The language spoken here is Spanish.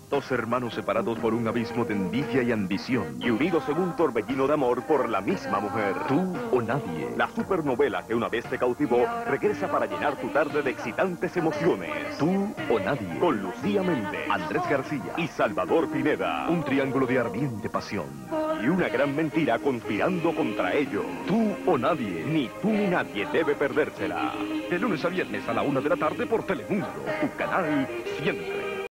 Dos hermanos separados por un abismo de envidia y ambición, y unidos en un torbellino de amor por la misma mujer. Tú o nadie. La supernovela que una vez te cautivó regresa para llenar tu tarde de excitantes emociones. Tú o nadie. Con Lucía Méndez, Andrés García y Salvador Pineda. Un triángulo de ardiente pasión. Y una gran mentira conspirando contra ellos. Tú o nadie. Ni tú ni nadie debe perdérsela. De lunes a viernes a la 1 de la tarde por Telemundo. Tu canal siempre.